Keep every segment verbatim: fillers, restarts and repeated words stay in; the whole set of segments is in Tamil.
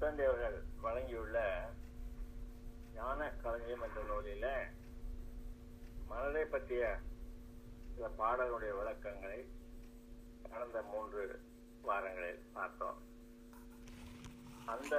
அருட்தந்தை அவர்கள் வழங்கியுள்ள ஞான களஞ்சியம் என்ற நூலில மனதை பற்றிய சில பாடலுடைய விளக்கங்களை கடந்த மூன்று வாரங்களில் பார்த்தோம். அந்த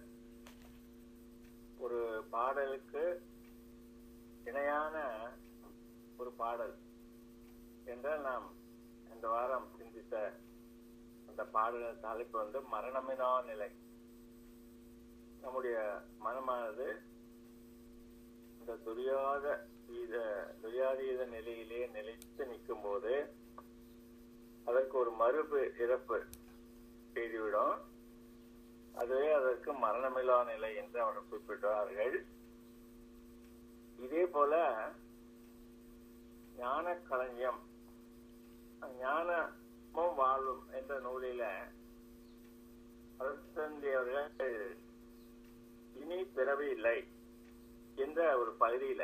ஒரு பாடலுக்கு இணையான ஒரு பாடல் என்றால் நாம் இந்த வாரம் சிந்தித்த அந்த பாடல் தலைப்பு வந்து மரணமினா நிலை. நம்முடைய மனமானது இந்த துரியாத துரியாதீத நிலையிலே நிலைத்து நிற்கும் போது அதற்கு ஒரு மறுப்பு இறப்பு செய்துவிடும். அதுவே அதற்கு மரணமில்லா நிலை என்று அவர்கள் குறிப்பிட்டார்கள். இதே போல ஞான களஞ்சியம் ஞானமும் வாழும் என்ற நூலில அருட்தந்தை அவர்கள் இனி பிறவி இல்லை என்ற ஒரு பகுதியில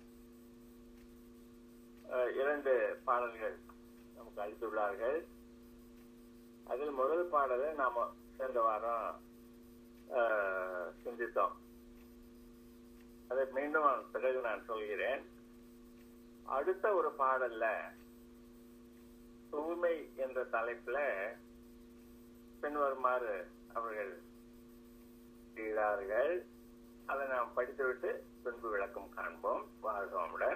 இரண்டு பாடல்கள் நமக்கு அளித்துள்ளார்கள். அதில் முதல் பாடலை நாம சென்ற வாரம் சிந்தித்தோம். அதை மீண்டும் பிறகு நான் சொல்கிறேன். அடுத்த ஒரு பாடல்ல தூய்மை என்ற தலைப்புல பின்வருமாறு அவர்கள் செய்கிறார்கள். அதை நாம் படித்துவிட்டு பின்பு விளக்கம் காண்போம். வாழ்வோமுடன்.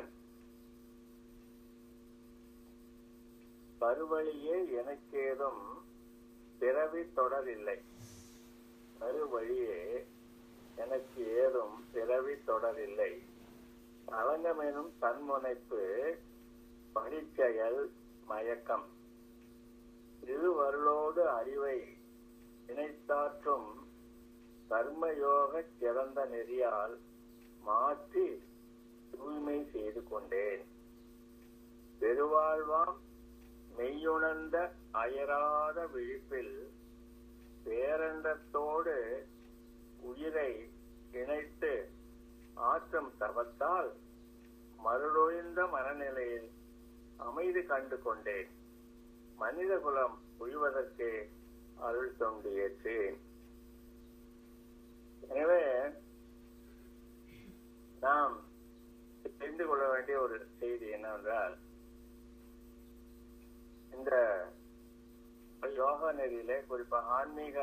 பருவழியே எனக்கேதும் பிறவி தொடர் இல்லை. பருவழியே எனக்கு ஏதும் பிறவி தொடர் இல்லை. களங்கமெனும் தன்முனைப்பு பணிச்செயல் மயக்கம் இருவருளோடு அறிவை இணைத்தாற்றும் கர்மயோக சிறந்த நெறியால் மாற்றி தூய்மை செய்து கொண்டேன். பெருவாழ்வாம் மெய்யுணர்ந்த அயராத விழிப்பில் பேரண்டத்தோடு உயிரை இணைத்து ஆற்றும் தவத்தால் மருளொழிந்த மனநிலையில் அமைதி கண்டு கொண்டேன். மனித குலம் உய்வதற்கு அருள் தொண்டு ஏற்றேன். எனவே நாம் தெரிந்து கொள்ள வேண்டிய ஒரு செய்தி என்னவென்றால், இந்த யோகா நெறியில குறிப்பாக ஆன்மீக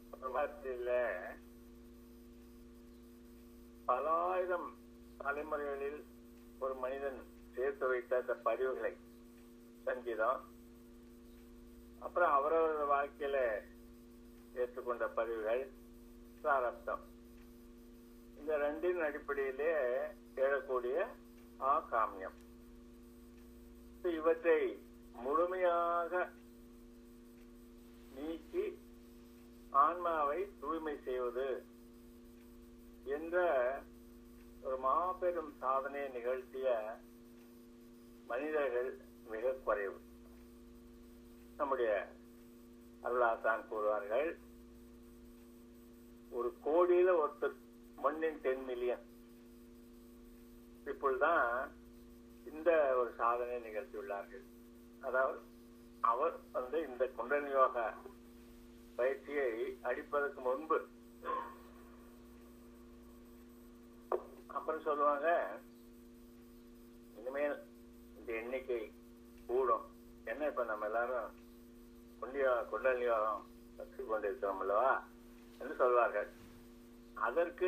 பல ஆயிரம் தலைமுறைகளில் ஒரு மனிதன் சேர்த்து வைத்த அந்த பதிவுகளை சங்கீதம், அப்புறம் அவரவர வாழ்க்கையில ஏற்றுக்கொண்ட பதிவுகள் பிராரப்தம், இந்த ரெண்டின் அடிப்படையிலே எழக்கூடிய ஆ காமியம், இவற்றை முழுமையாக நீக்கி ஆன்மாவை தூய்மை செய்வது என்ற ஒரு மாபெரும் சாதனையை நிகழ்த்திய மனிதர்கள் மிக குறைவு. நம்முடைய அருளாசான் கூறுவார்கள், ஒரு கோடியில ஒருத்தர் ஒன்னின் டென் மில்லியன் இப்பொழுதுதான் இந்த ஒரு சாதனை நிகழ்த்தியுள்ளார்கள். அதாவது அவர் வந்து இந்த குண்டலினி யோக பயிற்சியை அடிப்பதற்கு முன்பு அப்புறம் சொல்லுவாங்க, இனிமேல் இந்த எண்ணிக்கை கூடும். என்ன இப்ப நம்ம எல்லாரும் குண்டியா குண்டலினி யோகம் கற்றுக் கொண்டிருக்கிறோம் அல்லவா என்று சொல்வார்கள். அதற்கு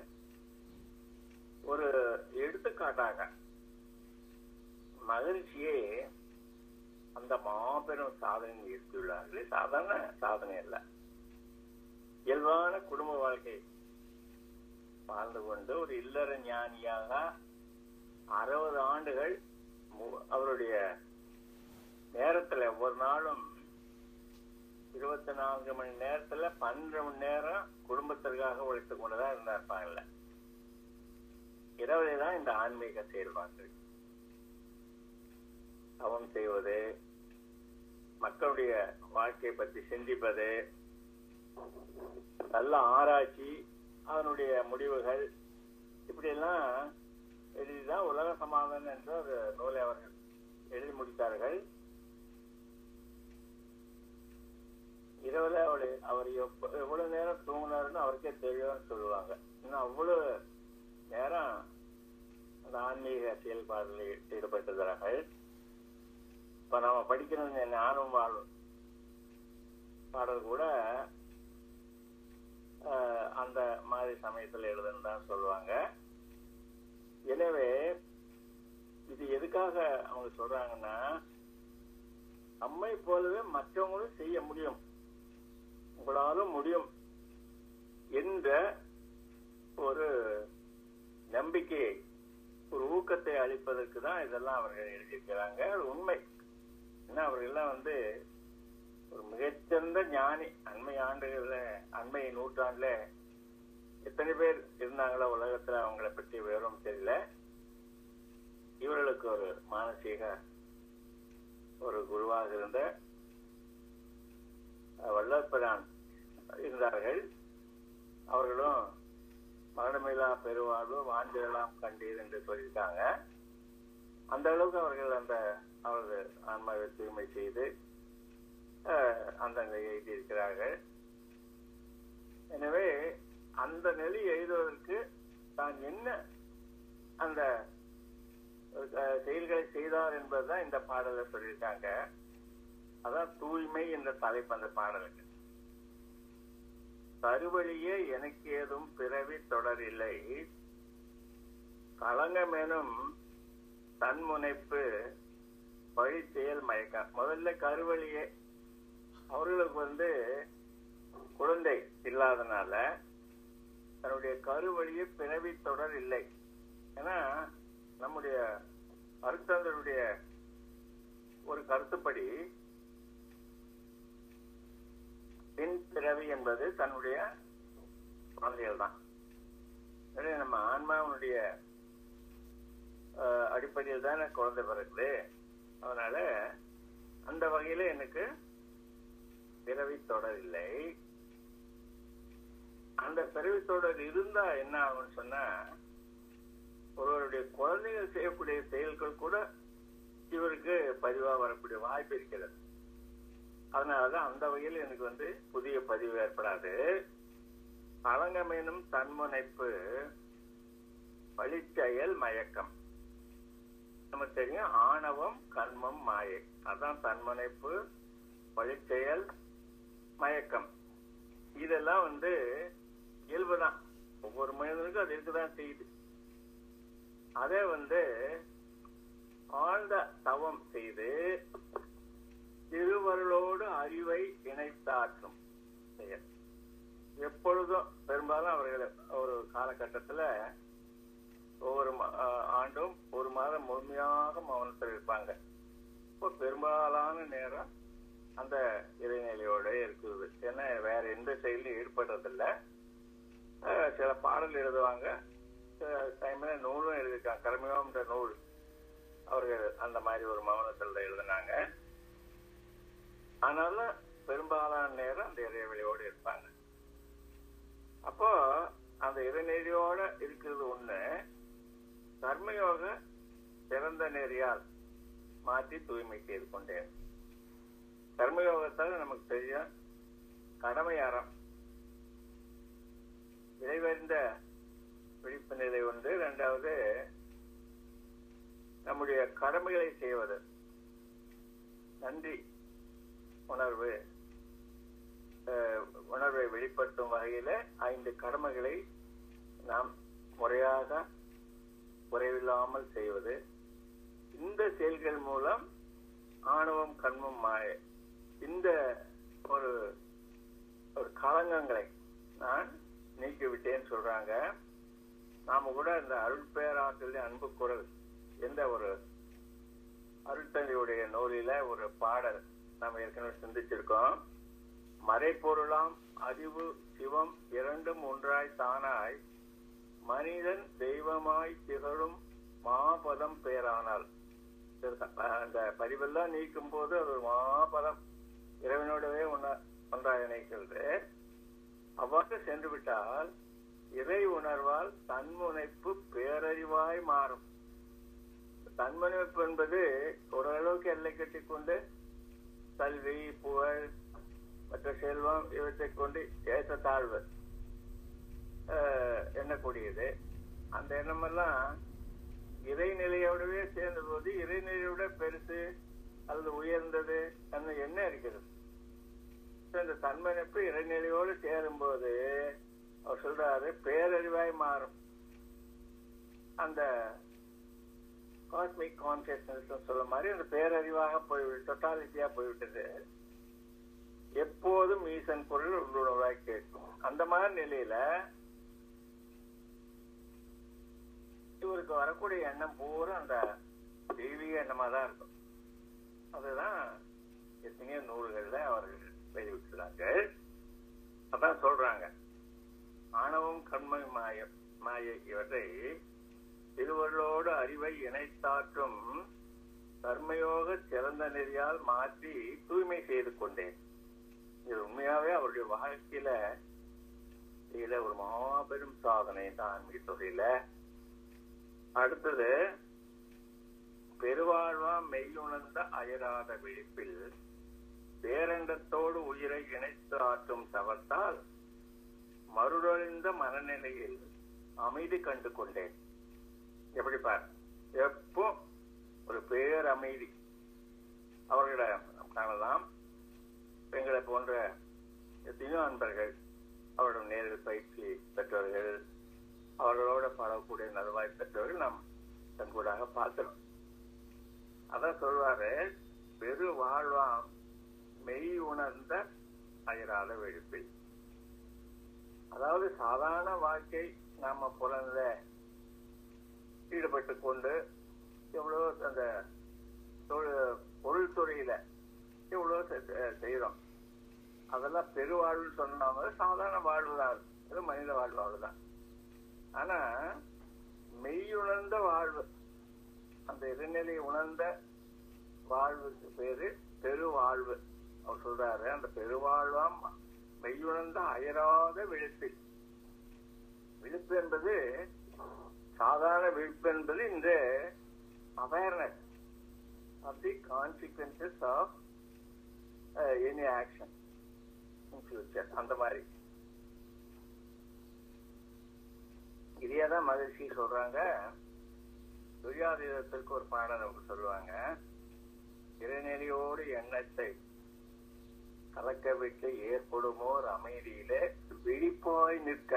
ஒரு எடுத்துக்காட்டாக மகிழ்ச்சியே அந்த மாபெரும் சாதனை நிகழ்த்தியுள்ளார்களே. சாதாரண சாதனை அல்ல, இயல்பான குடும்ப வாழ்க்கை வாழ்ந்து கொண்டு ஒரு இல்லற ஞானியாக அறுபது ஆண்டுகள் அவருடைய நேரத்துல ஒவ்வொரு நாளும் இருபத்தி நான்கு மணி நேரத்துல பன்னெண்டு மணி நேரம் குடும்பத்திற்காக உழைத்துக் கொண்டுதான் இருந்தாருப்பாங்கல்ல. இரவுலே தான் இந்த ஆன்மீக செயல்பாடு, தவம் செய்வது, மக்களுடைய வாழ்க்கையை பற்றி சிந்திப்பது, நல்ல ஆராய்ச்சி, அதனுடைய முடிவுகள், இப்படி எல்லாம் எழுதிதான் உலக சமாதானம் என்ற ஒரு நூலை அவர்கள் எழுதி முடித்தார்கள். இரவுல அவரு அவர் எப்ப எவ்வளவு நேரம் தூங்கினாருன்னு அவருக்கே தெரியும்னு சொல்லுவாங்க. இன்னும் அவ்வளவு நேரம் அந்த ஆன்மீக செயல்பாடுகளில் ஈடுபட்டுகிறார்கள். இப்ப நாம படிக்கணும் என்ன ஆர்வம் வாழும் பாடல் கூட அந்த மாதிரி சமயத்தில் எழுதுன்னு தான் சொல்லுவாங்க. எனவே இது எதுக்காக அவங்க சொல்றாங்கன்னா, நம்மை போலவே மற்றவங்களும் செய்ய முடியும், உங்களாலும் முடியும் என்ற ஒரு நம்பிக்கையை, ஒரு ஊக்கத்தை அளிப்பதற்கு தான் இதெல்லாம் அவர்கள் எழுதியிருக்கிறாங்க. அது உண்மை. ஏன்னா அவர்கள்லாம் வந்து ஒரு மிகச்சிறந்த ஞானி. அண்மை ஆண்டுகள்ல, அண்மை நூற்றாண்டுல எத்தனை பேர் இருந்தாங்களோ உலகத்துல, அவங்களை பற்றி விவரம் தெரியல. இவர்களுக்கு ஒரு மானசீக ஒரு குருவாக இருந்த வல்லற்பரான் இருந்தார்கள். அவர்களும் மரணமில்லா பெருவாழ்வு வாஞ்சலாம் கண்டீர் என்று சொல்லியிருக்காங்க. அந்த அளவுக்கு அவர்கள் அந்த அவர்கள் ஆன்மாவை தூய்மை செய்து அந்த எழுதியிருக்கிறார்கள். எனவே அந்த நிலை எழுதுவதற்கு தான் என்ன அந்த செயல்களை செய்தார் என்பதுதான் இந்த பாடலை சொல்லியிருக்காங்க. அதான் தூய்மை என்ற தலைப்பு அந்த பாடலுக்கு. கருவழியே எனக்கு ஏதும் பிறவி தொடரில்லை, களங்கமெனும் தன்முனைப்பு வழி செயல் மயக்கம். முதல்ல கருவழியே அவர்களுக்கு வந்து குழந்தை இல்லாதனால தன்னுடைய கருவழியே பிறவி தொடர் இல்லை. ஏன்னா நம்முடைய அருட்தந்தருடைய ஒரு கருத்துப்படி பின் பிறவி என்பது தன்னுடைய குழந்தைகள் தான். நம்ம ஆன்மாவுடைய அடிப்படையில் தான் குழந்தை பிறகுது. அதனால அந்த வகையில எனக்கு பிறவி தொடர் இல்லை. அந்த பிறவி தொடர் இருந்தா என்ன ஆகும்னு சொன்னா, ஒருவருடைய குழந்தைகள் செய்யக்கூடிய செயல்கள் கூட இவருக்கு பதிவா வரக்கூடிய வாய்ப்பு இருக்கிறது. அதனாலதான் அந்த வகையில் எனக்கு வந்து புதிய பதிவு ஏற்படாது. களங்கமெனும் தன்முனைப்பு வழிச்செயல் மயக்கம். நமக்கு தெரியும் ஆணவம் கண்மம் மாயை. அதான் தன்முனைப்பு வழிச்செயல் மயக்கம். இதெல்லாம் வந்து இயல்புதான், ஒவ்வொரு மனிதனுக்கும் அது இருக்குதான் செய்யுது. அதே வந்து ஆழ்ந்த தவம் செய்து திருவருளோடு அறிவை இணைத்தாற்றும் செயல். எப்பொழுதும் பெரும்பாலும் அவர்கள் ஒரு காலகட்டத்துல ஒவ்வொரு ஆண்டும் ஒரு மாதம் முழுமையாக மௌனத்தில் இருப்பாங்க. இப்போ பெரும்பாலான நேரம் அந்த இறைநிலையோட இருக்குது. ஏன்னா வேற எந்த செயலையும் ஈடுபடுறதில்லை. சில பாடல் எழுதுவாங்க, டைம்ல நூலும் எழுதியிருக்காங்க. கர்மயோகம்ன்ற நூல் அவர்கள் அந்த மாதிரி ஒரு மௌனத்தில் எழுதினாங்க. ஆனால பெரும்பாலான நேரம் அந்த இறைவெளியோடு இருப்பாங்க. அப்போ அந்த இறைநெறியோட இருக்கிறது ஒண்ணு, கர்மயோக சிறந்த நெறியால் மாற்றி தூய்மை செய்து கொண்டேன். கர்மயோகத்தால் நமக்கு தெரியும் கடமை அறம், இறைவறிந்த விழிப்பு நிலை ஒன்று. இரண்டாவது நம்முடைய கடமைகளை செய்வது, நன்றி உணர்வு, உணர்வை வெளிப்படுத்தும் வகையில ஐந்து கடமைகளை நாம் முறையாக குறைவில்லாமல் செய்வது. இந்த செயல்கள் மூலம் ஆணவம் கண்மம் மாய இந்த ஒரு ஒரு களங்கங்களை நான் நீக்கிவிட்டேன்னு சொல்றாங்க. நாம கூட இந்த அருள் பேராற்றல் அன்பு குரல் எந்த ஒரு அருட்தந்தையுடைய நூலில ஒரு பாடல் நாம ஏற்கனவே சிந்திச்சிருக்கோம். மறைப்பொருளாம் அறிவு சிவம் இரண்டும் ஒன்றாய் தானாய் மனிதன் தெய்வமாய் திகழும் மாபதம் பேரானால். அந்த பதிவெல்லாம் நீக்கும் போது அது ஒரு மாபதம் இறைவனோடவே ஒன்ன ஒன்றாய் இணைக்கிறது. அவ்வாறு சென்று விட்டால் இறை உணர்வால் தன்முனைப்பு பேரறிவாய் மாறும். தன்முனைப்பு என்பது ஓரளவுக்கு எல்லை கட்டி கொண்டு கல்வி புகழ் மற்ற செல்வம் இவற்றை கொண்டு ஏற்ற தாழ்வு எண்ணக்கூடியது. அந்த எண்ணமெல்லாம் இறைநிலையோடவே சேர்ந்த போது இறைநிலையோட பெருசு அல்லது உயர்ந்தது அந்த எண்ணம் இருக்கிறது. இந்த தன்மனைப்பு இறைநிலையோடு சேரும் போது அவர் சொல்றாரு பேரறிவாய் மாறும். அந்த காஸ்மிக் கான்சியஸ்னஸ் சொல்ல மாதிரி அந்த பேரறிவாக போய்விட்டு டோட்டாலிட்டியா போய்விட்டது. எப்போதும் ஈசன் குரல் உள்ளுணர்வாய் கேட்கும். அந்த மாதிரி நிலையில இவருக்கு வரக்கூடிய எண்ணம் பூரா அந்த தெய்வீக எண்ணமா தான் இருக்கும். அதுதான் எத்தனையோ நூல்கள்ல அவர்கள் வெளியிட்டுள்ளாங்க. அதான் சொல்றாங்க, ஆணவம் கண்மை மாயம் மாயை இவற்றை திருவள்ளோடு அறிவை இணைத்தாற்றும் கர்மயோக சிறந்த நெறியால் மாற்றி தூய்மை செய்து கொண்டேன். இது உண்மையாவே அவருடைய வாழ்க்கையில இதுல ஒரு மாபெரும் சாதனை தான் ஆன்மீக தொகையில. அடுத்தது, பெருவாழ்வா மெய்யுணர்ந்த அயராத விழிப்பில் பேரண்டத்தோடு உயிரை இணைத்து ஆற்றும் தவத்தால் மறுடொழிந்த மனநிலையில் அமைதி கண்டு கொண்டேன். எப்படி பார், எப்போ ஒரு பேர் அமைதி அவர்களை காணலாம். எங்களை போன்ற எத்தனையோ அன்பர்கள் அவருடைய நேரில் பயிற்சி பெற்றவர்கள், அவர்களோட பழகக்கூடிய நல்வாய் பெற்றவர்கள் நாம் கண்கூடாக பார்க்கிறோம். அதான் சொல்வாரு, பெரு வாழ்வாம் மெய் உணர்ந்த அயராத விழிப்பில். அதாவது சாதாரண வாழ்க்கை நாம புலந்த ஈடுபட்டு கொண்டு எவ்வளோ அந்த பொருள் துறையில எவ்வளோ செய்யறோம். அதெல்லாம் பெருவாழ்வு சொன்னாங்க. சாதாரண வாழ்வு தான், அது மனித வாழ்வு, அவ்வளவுதான். ஆனா மெய்யுணர்ந்த வாழ்வு, அந்த இறைநிலை உணர்ந்த வாழ்வுக்கு பேரு பெருவாழ்வு. அவர் சொல்றாரு, அந்த பெருவாழ்வாம் மெய்யுணர்ந்த அயராத விழிப்பு. விழிப்பு என்பது சாதாரண விழிப்பு என்பது இந்த awareness of the consequences of any action in future. அந்த மாதிரி இதையதான் மகிழ்ச்சி சொல்றாங்க. துரியாதீதத்திற்கு ஒரு பாடம் நமக்கு சொல்லுவாங்க, இறைநெறியோடு எண்ணத்தை கலக்க விட்டு ஏற்படுமோர் அமைதியில விழிப்பாய் நிற்க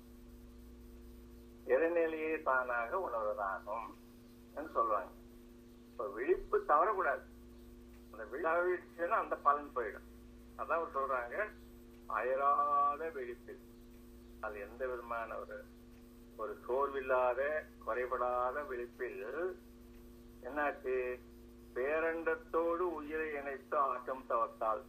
இறைநிலையே தானாக உணர்வதாகும் சொல்லுவாங்க. இப்ப விழிப்பு தவறக்கூடாது. அந்த விழிச்சுன்னா அந்த பலன் போயிடும். அதான் சொல்றாங்க, அயராத விழிப்பில். அது எந்த விதமான ஒரு ஒரு சோர்வில்லாத குறைபடாத விழிப்பில் என்னாச்சு, பேரண்டத்தோடு உயிரை இணைத்து ஆட்டம் தவத்தால்.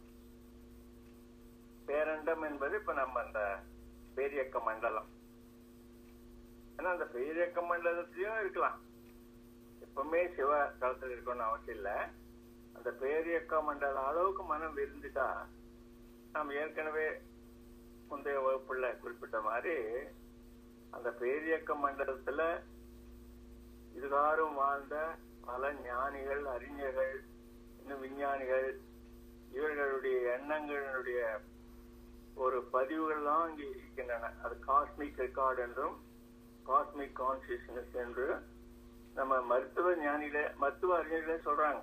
பேரண்டம் என்பது இப்ப நம்ம அந்த பேரியக்க மண்டலம். ஏன்னா அந்த பேரியக்க மண்டலத்திலயும் இருக்கலாம், எப்பவுமே சிவ தளத்தில் இருக்கணும்னு அவசியம் இல்லை. அந்த பேரியக்க மண்டல அளவுக்கு மனம் விருந்துட்டா, நாம் ஏற்கனவே முந்தைய வகுப்புல குறிப்பிட்ட மாதிரி அந்த பேரியக்க மண்டலத்துல இதுகாரும் வாழ்ந்த பல ஞானிகள், அறிஞர்கள், இன்னும் விஞ்ஞானிகள், இவர்களுடைய எண்ணங்களுடைய ஒரு பதிவுகள் தான் இங்கே இருக்கின்றன. அது காஸ்மிக் ரெக்கார்டு என்றும் காஸ்மிக் கான்சியஸ்னஸ் என்று நம்ம மருத்துவ ஞானிகளே மருத்துவ அறிஞர்களே சொல்றாங்க.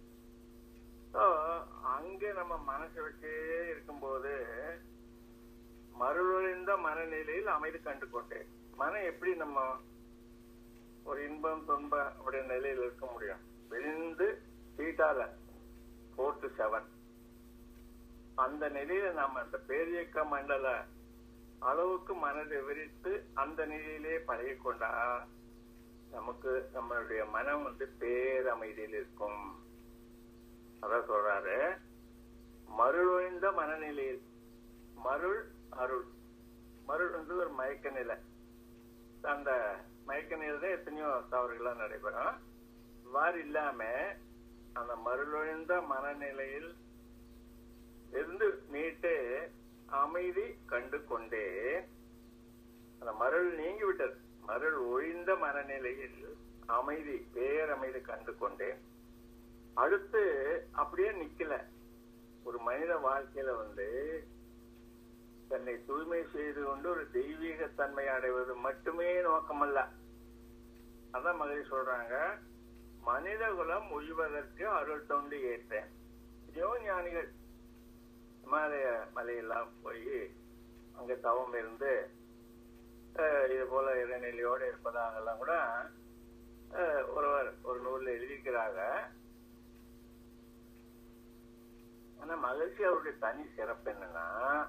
அங்கே நம்ம மனசை வச்சே இருக்கும்போது மறுவழிந்த மனநிலையில் அமைதி கண்டு கொண்டேன். மனம் எப்படி நம்ம ஒரு இன்பம் துன்ப அப்படிய நிலையில் இருக்க முடியும்? விரிந்து சீட்டால போர் டு செவன் அந்த நிலையில நாம அந்த பேரியக்க மண்டல அளவுக்கு மனதை விரித்து அந்த நிலையிலே பழகி கொண்டா நமக்கு நம்மளுடைய மனம் வந்து பேரமைதியில் இருக்கும். அதான் சொல்றாரு, மருளொழிந்த மனநிலையில். மருள் அருள். மருள் வந்து ஒரு மயக்க நிலை. அந்த மயக்க நிலையில எத்தனையோ தவறுகள்லாம் நடைபெறும். இவ்வாறு இல்லாம அந்த மருளொழிந்த மனநிலையில் இருந்து மீட்டு அமைதி கண்டு கொண்டே அந்த மருள் நீங்கி விட்டது. மருள் ஒழிந்த மனநிலையில் அமைதி, பேரமைதி கண்டு கொண்டேன். அடுத்து அப்படியே நிக்கல, ஒரு மனித வாழ்க்கையில வந்து தன்னை தூய்மை செய்து கொண்டு ஒரு தெய்வீக தன்மை அடைவது மட்டுமே நோக்கமல்ல. அதான் மகிழ்ச்சி சொல்றாங்க, மனித குலம் உய்வதற்கு அருள் தொண்டு ஏற்றேன். எத்தனையோ ஞானிகள் இமாலய மலையெல்லாம் போய் அங்க தவம் இருந்து இது போல இறைநிலையோடு இருப்பதாகலாம் கூட ஒருவர் ஒரு நூல்ல எழுதியிருக்கிறாங்க. ஆனா மகிழ்ச்சி அவருடைய தனி சிறப்பு என்னன்னா,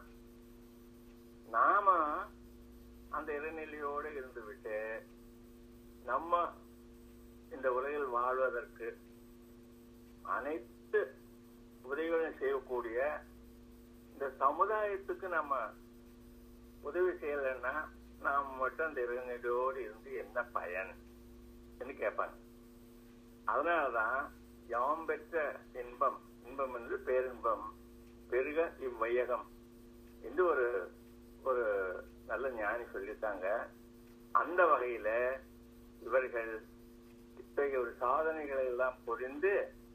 நாம அந்த இறைநிலையோடு இருந்து விட்டு நம்ம இந்த உலகில் வாழ்வதற்கு அனைத்து உதவிகளும் செய்யக்கூடிய இந்த சமுதாயத்துக்கு நம்ம உதவி செய்யலைன்னா நாம் மட்டும் அந்த இறைநிலையோடு இருந்து என்ன பயன் என்று கேட்பாங்க. அதனாலதான் யாம் பெற்ற இன்பம், இன்பம் என்று பேரின்பம் பெருக இவ்வையகம் என்று ஒரு ஒரு நல்ல ஞானி சொல்லிட்டாங்க. அந்த வகையில இவர்கள் இத்தகைய ஒரு சாதனைகளை எல்லாம் புரிந்து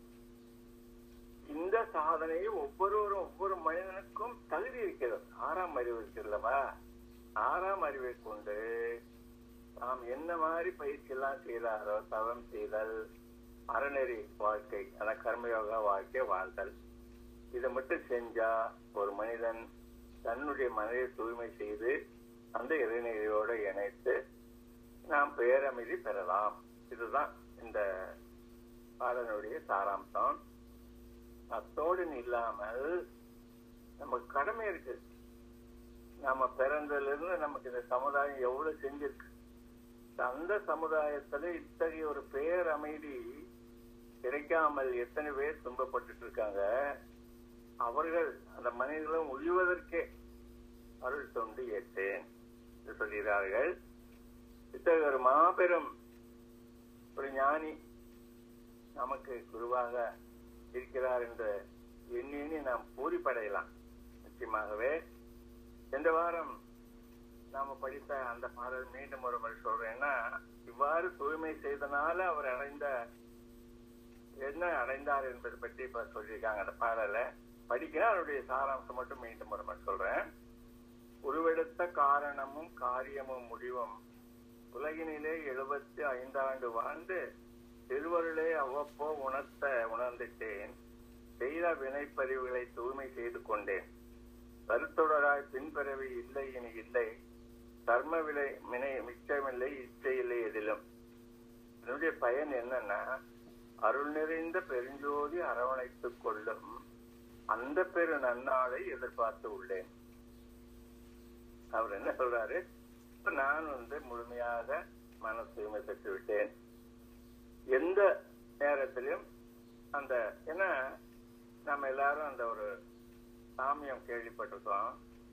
இந்த சாதனையை ஒவ்வொருவரும் ஒவ்வொரு மனிதனுக்கும் தகுதி இருக்கிறது. ஆறாம் அறிவு இருக்கிறல்லவா, ஆறாம் அறிவை கொண்டு நாம் என்ன மாதிரி பயிற்சி எல்லாம் செய்தாரோ, தவம் செய்தல், அறநெறி வாழ்க்கை, அந்த கர்மயோகா வாழ்க்கை வாழ்தல், இதை மட்டும் செஞ்சா ஒரு மனிதன் தன்னுடைய மனதை தூய்மை செய்து அந்த இறைநிலையோடு இணைத்து நாம் பேரமைதி பெறலாம். இதுதான் இந்த பாடலுடைய சாராம்சம். அத்தோடு இல்லாமல் நமக்கு கடமை இருக்கு. நாம பிறந்ததுல இருந்து நமக்கு இந்த சமுதாயம் எவ்வளவு செஞ்சிருக்கு. அந்த சமுதாயத்துல இத்தகைய ஒரு பேரமைதி கிடைக்காமல் எத்தனை பேர் துன்பப்பட்டு இருக்காங்க. அவர்கள் அந்த மனிதர்களும் உய்வதற்கே அருள் தொண்டு ஏற்றேன் என்று சொல்கிறார்கள். இத்தகைய ஒரு மாபெரும் ஒரு ஞானி நமக்கு குருவாக இருக்கிறார் என்று எண்ணி எண்ணி நாம் பூரிப்படையலாம். நிச்சயமாகவே சென்ற வாரம் நாம படித்த அந்த பாடல் மீண்டும் ஒரு முறை சொல்றேன்னா, இவ்வாறு தூய்மை செய்தனால அவர் அடைந்த என்ன அடைந்தார் என்பதை பற்றி இப்ப சொல்லியிருக்காங்க. அந்த பாடலை படிக்கிறேன், அவருடைய சாராம்சம் மட்டும் மீண்டும் ஒரு முறை சொல்றேன். உருவெடுத்த காரணமும் காரியமும் முடிவும் உலகினிலே எழுபத்தி ஐந்தாண்டு வாழ்ந்து திருவருளே அவ்வப்போ உணர்த்த உணர்ந்துட்டேன். செய்த வினைப்பதிவுகளை தூய்மை செய்து கொண்டேன். கருத்தொடராய் பின்பறவி இல்லை இனி இல்லை. கர்ம விலை வினை மிச்சமில்லை, இச்சை இல்லை எதிலும். என்னுடைய பயன் என்னன்னா, அருள் நிறைந்த பெருஞ்சோதி அரவணைத்துக் கொள்ளும் அந்த பெரு நன்னாளை எதிர்பார்த்து உள்ளேன். அவர் என்ன சொல்றாரு, நான் வந்து முழுமையாக மன தூய்மை பெற்று விட்டேன். எந்த நேரத்திலும் அந்த ஏன்னா நம்ம எல்லாரும் அந்த ஒரு சாமியம் கேள்விப்பட்டிருக்கோம்.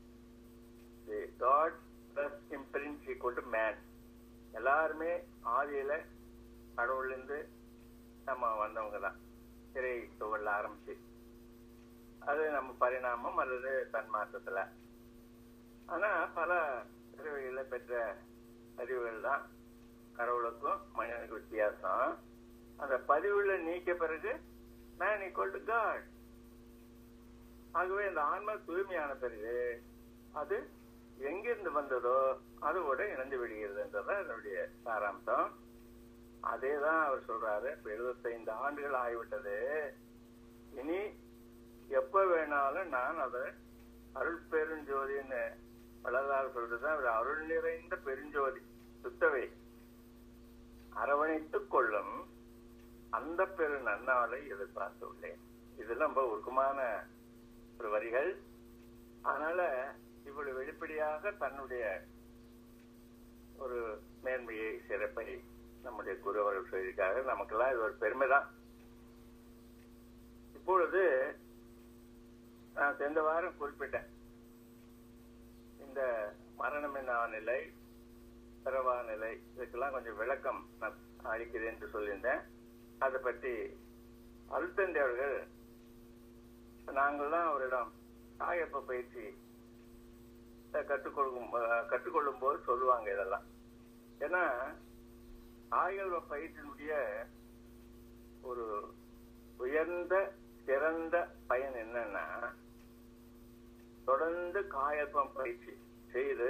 God plus imprints equal to man. எல்லாருமே ஆதியில கடவுளிலிருந்து நம்ம வந்தவங்க தான். திரை துவல்ல ஆரம்பிச்சு அது நம்ம பரிணாமம் அல்லது தன்மாற்றத்துல. ஆனா பல அறிவுகளை பெற்ற அறிவுகள் தான் கடவுளுக்கும் மனிதனுக்கு வித்தியாசம். அந்த பதிவுல நீக்க பிறகு மேன் ஈக்குவல் டு காட். ஆகவே இந்த ஆன்மா தூய்மையான பிறகு அது எங்கிருந்து வந்ததோ அதோட இணைந்து விடுகிறதுன்றதான் என்னுடைய சாராம்சம். அதேதான் அவர் சொல்றாரு. இப்ப எழுபத்தைந்து ஆண்டுகள் ஆகிவிட்டது. இனி எப்ப வேணாலும் நான் அதை அருள் பெருஞ்சோதின்னு வளர்ந்தால் சொல்றதுதான் அவர் அருள் நிறைந்த பெருஞ்சோதி சுத்தவை அரவணைத்துக் கொள்ளும் அந்த பெரு நன்னாளை எதிர்பார்த்து உள்ளேன். இதெல்லாம் ரொம்ப உருக்கமான ஒரு வரிகள். அதனால இவ்வளவு வெளிப்படையாக தன்னுடைய ஒரு மேன்மையை சிறப்பை நம்முடைய குரு அவர்கள் சொல்லியிருக்காங்க. நமக்கெல்லாம் இது ஒரு பெருமைதான். இப்பொழுது நான் சென்ற வாரம் குறிப்பிட்டேன், இந்த மரணம் என்ன நிலை, பிறவா நிலை, இதுக்கெல்லாம் கொஞ்சம் விளக்கம் நான் அளிக்கிறேன் என்று சொல்லியிருந்தேன். அதை பற்றி அழுத்தந்தி அவர்கள் நாங்கள்லாம் அவரிடம் சாயப்ப பயிற்சி கற்றுக்கொள்ளும் கற்றுக்கொள்ளும் போது சொல்லுவாங்க இதெல்லாம். ஏன்னா ஆய்கள் பயிற்சியினுடைய ஒரு உயர்ந்த சிறந்த பயன் என்னன்னா, தொடர்ந்து காயல்பம் பயிற்சி செய்து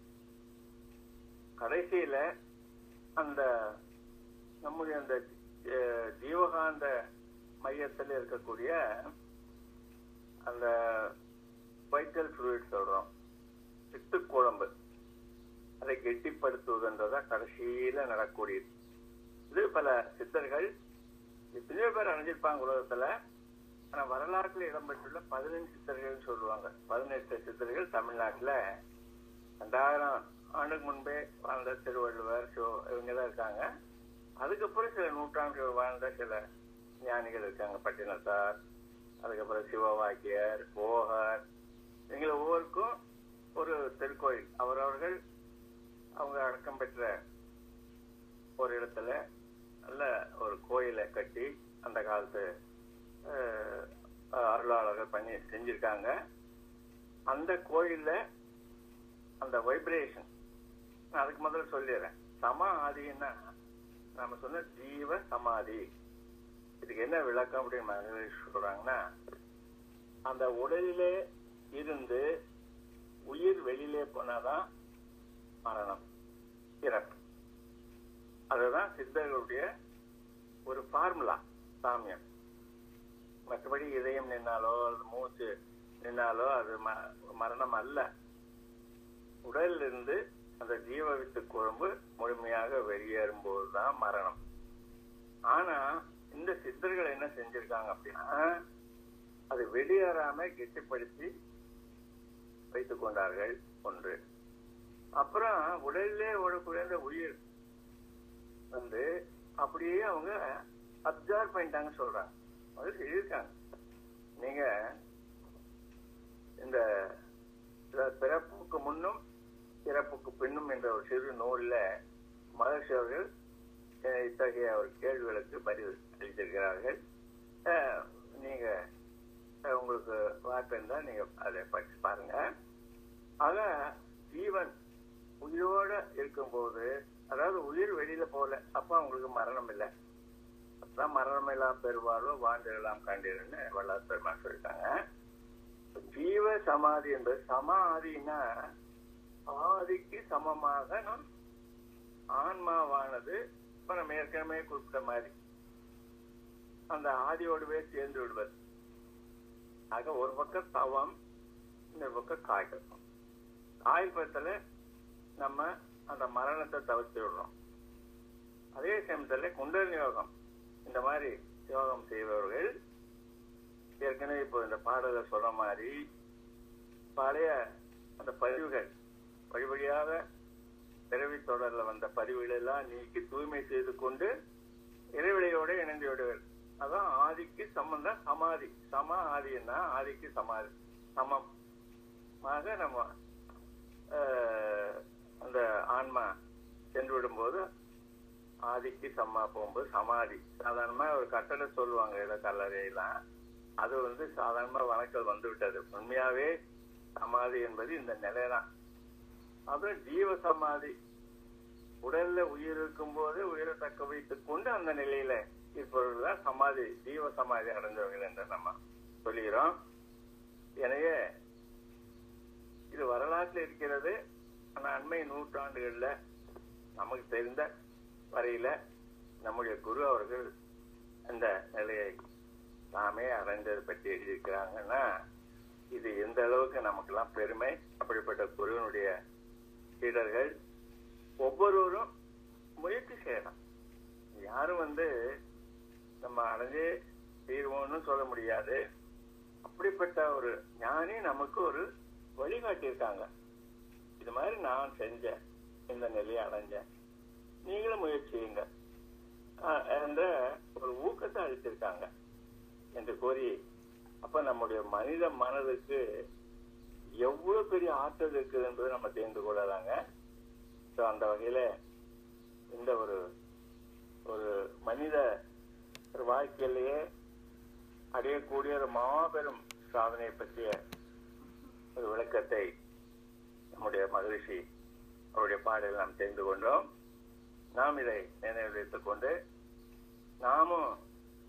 கடைசியில அந்த நம்முடைய அந்த ஜீவகாந்த மையத்தில் இருக்கக்கூடிய அந்த வைட்டல் ஃப்ளூயிட் சொல்றோம், சித்து குழம்பு, அதை கெட்டிப்படுத்துவதுன்றதா கடைசியில நடக்கூடியது. இது பல சித்தர்கள் எத்தனையோ பேர் அணிஞ்சிருப்பாங்க உலகத்துல. ஆனா வரலாற்றுல இடம்பெற்றுள்ள பதினஞ்சு சித்தர்கள் சொல்லுவாங்க. பதினெட்டு சித்தர்கள் தமிழ்நாட்டுல ரெண்டாயிரம் ஆண்டுக்கு முன்பே வாழ்ந்த திருவள்ளுவர், சிவ இவங்கதான் இருக்காங்க. அதுக்கப்புறம் சில நூற்றாண்டுகள் வாழ்ந்த சில ஞானிகள் இருக்காங்க, பட்டினத்தார், அதுக்கப்புறம் சிவவாக்கியர், போகர். இவங்களை ஒவ்வொருக்கும் ஒரு திருக்கோயில் அவரவர்கள் அவங்க அடக்கம் பெற்ற ஒரு இடத்துல நல்ல ஒரு கோயிலை கட்டி அந்த காலத்து அருளாளர்கள் பண்ணி செஞ்சிருக்காங்க. அந்த கோயில்ல அந்த வைப்ரேஷன், அதுக்கு முதல்ல சொல்லிடுறேன். சமாதின்னா நம்ம சொன்ன ஜீவ சமாதி. இதுக்கு என்ன விளக்கம் அப்படின்னு சொல்றாங்கன்னா, அந்த உடலிலே இருந்து உயிர் வெளியிலே போனாதான் மரணம், இறப்பு. அதுதான் சித்தர்களுடைய ஒரு ஃபார்முலா, சாமியம். மற்றபடி இதயம் நின்னாலோ மூச்சு நின்னாலோ அது மரணம் அல்ல. உடலில் இருந்து அந்த ஜீவ வித்து குழம்பு முழுமையாக வெளியேறும் போதுதான் மரணம். ஆனா இந்த சித்தர்கள் என்ன செஞ்சிருக்காங்க அப்படின்னா, அது வெளியேறாம கெட்டிப்படுத்தி வைத்துக் கொண்டார்கள் ஒன்று. அப்புறம் உடலிலே ஓடக்கூடிய அந்த உயிர் வந்து அப்படியே அவங்க அப்சர்வ் பண்ணிட்டாங்க சொல்றாங்க. அது எழுதிருக்காங்க. நீங்க இந்த பிறப்புக்கு முன்னும் இறப்புக்கு பின்னும் என்ற ஒரு சிறு நூல்ல மகர்ஷி அவர்கள் இத்தகைய ஒரு கேள்விகளுக்கு பதில் அளித்திருக்கிறார்கள். நீங்க உங்களுக்கு வாய்ப்பு இருந்தா நீங்க அதை படிச்சு பாருங்க. ஆக ஜீவன் உயிரோட இருக்கும் போது, அதாவது உயிர் வெளியில போல, அப்ப அவங்களுக்கு மரணம் இல்லை. அப்பதான் மரணம் எல்லாம் பெறுவாரோ வாழ்ந்தெல்லாம் கண்டீர்னு வல்லார் பெருமாள் சொல்லிட்டாங்க. ஜீவ சமாதி என்பது, சமாதினா ஆதிக்கு சமமாக நம் ஆன்மாவானது இப்ப நம்ம ஏற்கனவே குறிப்பிட்ட மாதிரி அந்த ஆதியோடுவே சேர்ந்து விடுவது. ஆக ஒரு பக்கம் தவம், இந்த பக்கம் காய்கற்பம். காய்கற்பத்துல நம்ம அந்த மரணத்தை தவிர்த்து விடுறோம். அதே சமயத்துல குண்டலினி யோகம், இந்த மாதிரி யோகம் செய்பவர்கள் ஏற்கனவே இப்போ இந்த பாடல்கள் சொல்ற மாதிரி பழைய அந்த பதிவுகள் வழி வழியாக பிறவி தொடர்ல வந்த பதிவுகள் எல்லாம் நீக்கி தூய்மை செய்து கொண்டு இறைவழியோட இணைந்து விடுவர். அதான் ஆதிக்கு சம்பந்தம் சமாதி. சம ஆதின்னா ஆதிக்கு சமாதி சமமாக நம்ம அந்த ஆன்மா சென்று விடும் போது ஆதிக்கு சம்மா போகும்போது சமாதி. சாதாரணமா ஒரு கட்டளை சொல்லுவாங்க இட கல்லறையெல்லாம், அது வந்து சாதாரணமா வணக்கல் வந்து விட்டது. உண்மையாவே சமாதி என்பது இந்த நிலைதான். அப்புறம் ஜீவ சமாதி, உடல்ல உயிர் இருக்கும் போது உயிரை தக்க வைத்துக் கொண்டு அந்த நிலையில இருப்பவர்கள் சமாதி, ஜீவ சமாதி அடைஞ்சவர்கள் என்று நம்ம சொல்லுகிறோம். எனவே இது வரலாற்றில் இருக்கிறது. ஆனா அண்மை நூற்றாண்டுகள்ல நமக்கு தெரிந்த வரையில நம்முடைய குரு அவர்கள் அந்த நிலையை நாமே அடைந்ததை பற்றி எழுதியிருக்கிறாங்கன்னா, இது எந்த அளவுக்கு நமக்கெல்லாம் பெருமை. அப்படிப்பட்ட குருவனுடைய சீடர்கள் ஒவ்வொருவரும் முயற்சி செய்யலாம். யாரும் வந்து நம்ம அடைஞ்சே தீர்வோம்னு சொல்ல முடியாது. அப்படிப்பட்ட ஒரு ஞானி நமக்கு ஒரு வழிகாட்டியிருக்காங்க. இது மாதிரி நான் செஞ்சேன், இந்த நிலையை அடைஞ்சேன், நீங்களும் முயற்சியுங்க என்ற ஒரு ஊக்கத்தை அளித்திருக்காங்க என்று கூறி, அப்ப நம்முடைய மனித மனதுக்கு எவ்வளவு பெரிய ஆற்றல் இருக்குது என்பதை நம்ம தெரிந்து கொள்ளலாங்க. அந்த வகையில இந்த ஒரு ஒரு மனித ஒரு வாழ்க்கையிலேயே அடையக்கூடிய ஒரு மாபெரும் சாதனை பற்றிய ஒரு விளக்கத்தை நம்முடைய மகிழ்ச்சி அவருடைய பாடலில் நாம் தெரிந்து கொண்டோம். நாம் இதை நினைவு வைத்துக் கொண்டு நாமும்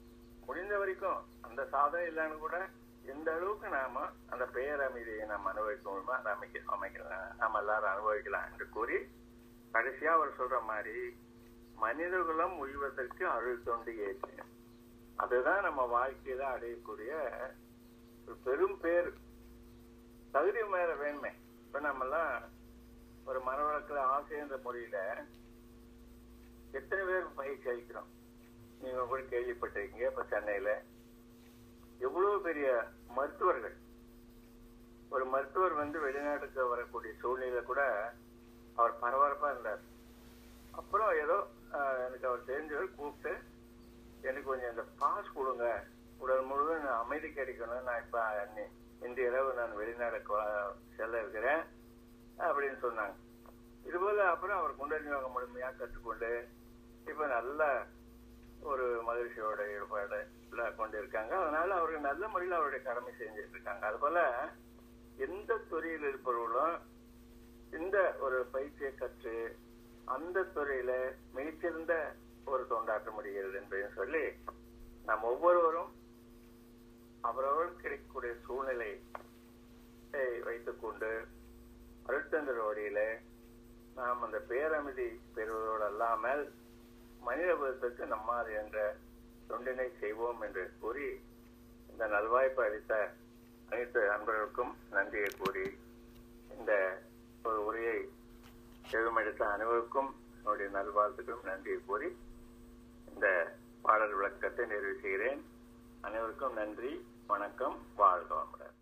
முடிந்த வரைக்கும் அந்த சாதனை இல்லைன்னு கூட இந்த அளவுக்கு நாம அந்த பேரமைதியை நாம் அனுபவிக்க முடியுமா அதை அமைக்க அமைக்கலாம், நம்ம எல்லாரும் அனுபவிக்கலாம் என்று கூறி கடைசியா அவர் சொல்ற மாதிரி மனிதகுலம் உய்வதற்கு அருள் தொண்டு ஏற்று, அதுதான் நம்ம வாழ்க்கையில அடையக்கூடிய ஒரு பெரும் பேர். தகுதி மேல வேண்மை. இப்ப நம்ம எல்லாம் ஒரு மர வளர்க்கிற ஆசை என்ற முறையில எத்தனை பேர் பயிற்சி அளிக்கிறோம். நீங்க கூட கேள்விப்பட்டிருக்கீங்க. இப்ப சென்னையில எவ்வளவு பெரிய மருத்துவர்கள், ஒரு மருத்துவர் வந்து வெளிநாட்டுக்கு வரக்கூடிய சூழ்நிலை கூட அவர் பரபரப்பா இருந்தார். அப்புறம் ஏதோ எனக்கு அவர் தெரிஞ்சவர் கூப்பிட்டு எனக்கு கொஞ்சம் இந்த பாஸ் கொடுங்க, உடல் முழுவதும் அமைதி கிடைக்கணும், நான் இப்ப இந்த இரவு நான் வெளிநாடுக்கு செல்ல இருக்கிறேன் அப்படின்னு சொன்னாங்க. இது போல அப்புறம் அவர் குண்டலினி யோகம் முழுமையா கற்றுக்கொண்டு இப்ப நல்ல ஒரு மகிழ்ச்சியோட ஈடுபாடு கொண்டு இருக்காங்க. அதனால அவர்கள் நல்ல முறையில் அவருடைய கடமை செஞ்சுட்டு இருக்காங்க. அது போல எந்த துறையில் இருப்பவர்களும் இந்த ஒரு பயிற்சியை கற்று அந்த துறையில மிகச்சிறந்த ஒரு தொண்டாற்ற முடிகிறது என்று சொல்லி நாம் ஒவ்வொருவரும் அவரவர்கள் கிடைக்கக்கூடிய சூழ்நிலையை வைத்துக் கொண்டு அருட்தந்திர வழியில நாம் அந்த பேரமைதி பெறுவதோடு அல்லாமல் மனித குலத்துக்கு நம்மால் என்ற தொண்டினை செய்வோம் என்று கூறி இந்த நல்வாய்ப்பு அளித்த அனைத்து அன்பர்களுக்கும் நன்றியை கூறி இந்த ஒரு உரையை செவிமடுத்த அனைவருக்கும் என்னுடைய நல்வாழ்த்துக்களும் நன்றியை கூறி இந்த பாடல் விளக்கத்தை நிறைவு செய்கிறேன். அனைவருக்கும் நன்றி, வணக்கம், வாழ்க வளமுடன்.